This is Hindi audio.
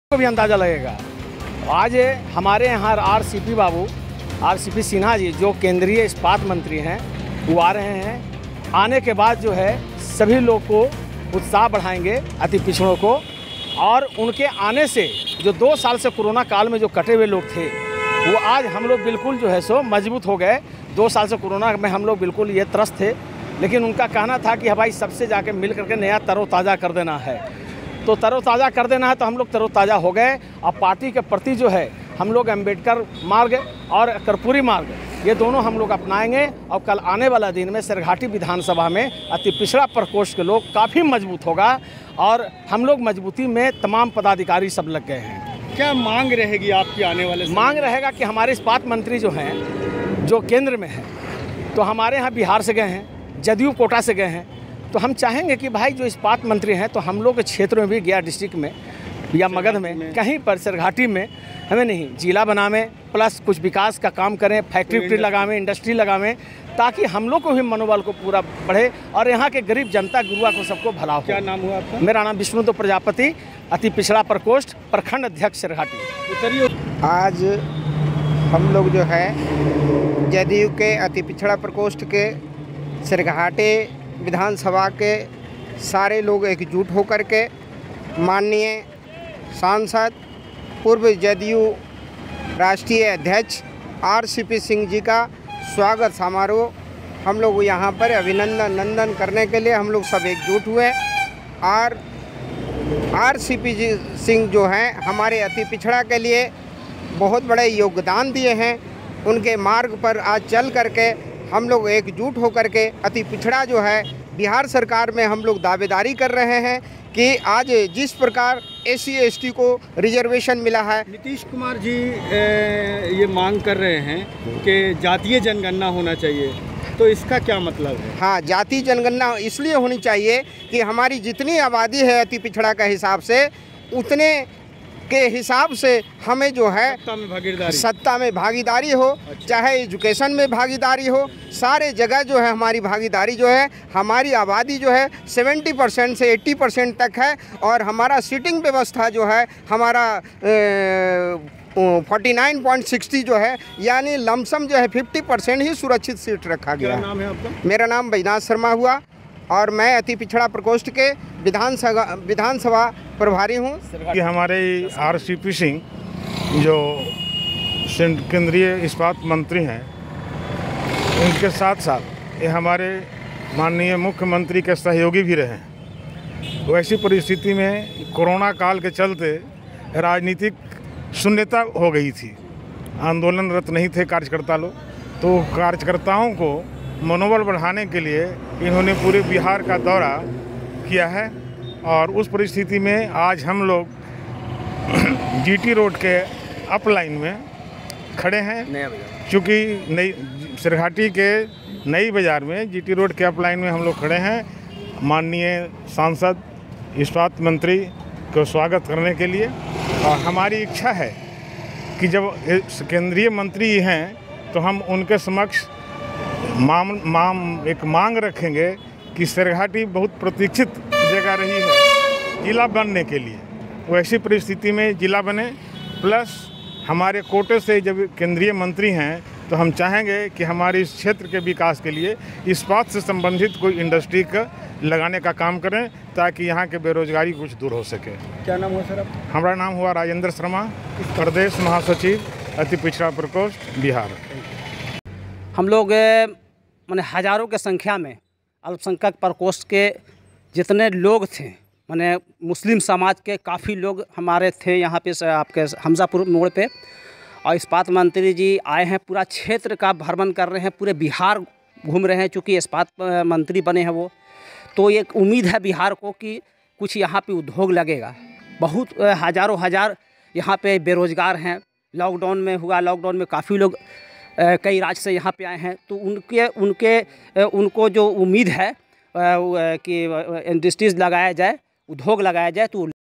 को भी अंदाज़ा लगेगा। आज हमारे यहाँ आरसीपी सिन्हा जी जो केंद्रीय इस्पात मंत्री हैं वो आ रहे हैं। आने के बाद जो है सभी लोग को उत्साह बढ़ाएंगे, अति पिछड़ों को, और उनके आने से जो 2 साल से कोरोना काल में जो कटे हुए लोग थे वो आज हम लोग बिल्कुल जो है सो मजबूत हो गए। 2 साल से कोरोना में हम लोग बिल्कुल ये त्रस्त थे, लेकिन उनका कहना था कि भाई सबसे जाके मिल करके नया तरोताज़ा कर देना है। तो तरोताज़ा कर देना है तो हम लोग तरोताज़ा हो गए। अब पार्टी के प्रति जो है हम लोग अम्बेडकर मार्ग और कर्पूरी मार्ग ये दोनों हम लोग अपनाएंगे। और कल आने वाला दिन में सरघाटी विधानसभा में अति पिछड़ा प्रकोष्ठ के लोग काफ़ी मजबूत होगा और हम लोग मजबूती में तमाम पदाधिकारी सब लग गए हैं। क्या मांग रहेगी आपकी आने वाले समय? मांग रहेगा कि हमारे इस्पात मंत्री जो हैं जो केंद्र में हैं, तो हमारे यहाँ बिहार से गए हैं, जदयू कोटा से गए हैं, तो हम चाहेंगे कि भाई जो इस्पात मंत्री हैं तो हम लोग के क्षेत्र में भी गया डिस्ट्रिक्ट में या मगध में कहीं पर सरघाटी में हमें नहीं जिला बनावें, प्लस कुछ विकास का काम करें, फैक्ट्री लगावें, इंडस्ट्री लगावें, ताकि हम लोग को भी मनोबल को पूरा बढ़े और यहाँ के गरीब जनता गुरुआ को सबको भला हो। क्या नाम हुआ आपका? मेरा नाम विष्णु प्रजापति, अति पिछड़ा प्रकोष्ठ प्रखंड अध्यक्ष सरघाटी। आज हम लोग जो है जदयू के अति पिछड़ा प्रकोष्ठ के सरघाटी विधानसभा के सारे लोग एकजुट होकर के माननीय सांसद पूर्व जदयू राष्ट्रीय अध्यक्ष आरसीपी सिंह जी का स्वागत समारोह हम लोग यहाँ पर अभिनंदन करने के लिए हम लोग सब एकजुट हुए। और आरसीपी जी सिंह जो हैं हमारे अति पिछड़ा के लिए बहुत बड़े योगदान दिए हैं। उनके मार्ग पर आज चल करके हम लोग एकजुट होकर के अति पिछड़ा जो है बिहार सरकार में हम लोग दावेदारी कर रहे हैं कि आज जिस प्रकार SC ST को रिजर्वेशन मिला है। नीतीश कुमार जी ये मांग कर रहे हैं कि जातीय जनगणना होना चाहिए, तो इसका क्या मतलब है? हाँ, जातीय जनगणना इसलिए होनी चाहिए कि हमारी जितनी आबादी है अति पिछड़ा के हिसाब से उतने के हिसाब से हमें जो है सत्ता में भागीदारी हो, चाहे एजुकेशन में भागीदारी हो, सारे जगह जो है हमारी भागीदारी जो है, हमारी आबादी जो है 70% से 80% तक है और हमारा सीटिंग व्यवस्था जो है हमारा 49.60 जो है, यानी लमसम जो है 50% ही सुरक्षित सीट रखा गया है। क्या नाम है आपका? मेरा नाम बैजनाथ शर्मा हुआ और मैं अति पिछड़ा प्रकोष्ठ के विधानसभा प्रभारी हूँ। कि हमारे आरसीपी सिंह जो केंद्रीय इस्पात मंत्री हैं, उनके साथ साथ ये हमारे माननीय मुख्यमंत्री के सहयोगी भी रहे हैं। वैसी परिस्थिति में कोरोना काल के चलते राजनीतिक शून्यता हो गई थी, आंदोलनरत नहीं थे कार्यकर्ता लोग, तो कार्यकर्ताओं को मनोबल बढ़ाने के लिए इन्होंने पूरे बिहार का दौरा किया है। और उस परिस्थिति में आज हम लोग GT रोड के अपलाइन में खड़े हैं, क्योंकि नई सरघाटी के नई बाज़ार में GT रोड के अपलाइन में हम लोग खड़े हैं माननीय सांसद इस्पात मंत्री को स्वागत करने के लिए। और हमारी इच्छा है कि जब केंद्रीय मंत्री हैं तो हम उनके समक्ष एक मांग रखेंगे कि सरघाटी बहुत प्रतीक्षित जगह रही है जिला बनने के लिए, वैसी परिस्थिति में जिला बने। प्लस हमारे कोटे से जब केंद्रीय मंत्री हैं तो हम चाहेंगे कि हमारे इस क्षेत्र के विकास के लिए इस्पात से संबंधित कोई इंडस्ट्री का लगाने का काम करें ताकि यहाँ के बेरोजगारी कुछ दूर हो सके। क्या नाम हुआ सर आपका? हमारा नाम हुआ राजेंद्र शर्मा, प्रदेश महासचिव अति पिछड़ा प्रकोष्ठ बिहार। हम लोग माने हज़ारों के संख्या में अल्पसंख्यक प्रकोष्ठ के जितने लोग थे, माने मुस्लिम समाज के काफ़ी लोग हमारे थे यहाँ पे आपके हमजापुर मोड़ पे। और इस्पात मंत्री जी आए हैं, पूरा क्षेत्र का भ्रमण कर रहे हैं, पूरे बिहार घूम रहे हैं। चूँकि इस्पात मंत्री बने हैं वो, तो एक उम्मीद है बिहार को कि कुछ यहाँ पे उद्योग लगेगा। बहुत हज़ार यहाँ पे बेरोज़गार हैं। लॉकडाउन में लॉकडाउन में काफ़ी लोग कई राज्य से यहाँ पे आए हैं, तो उनको जो उम्मीद है कि इंडस्ट्रीज़ लगाया जाए, उद्योग लगाया जाए, तो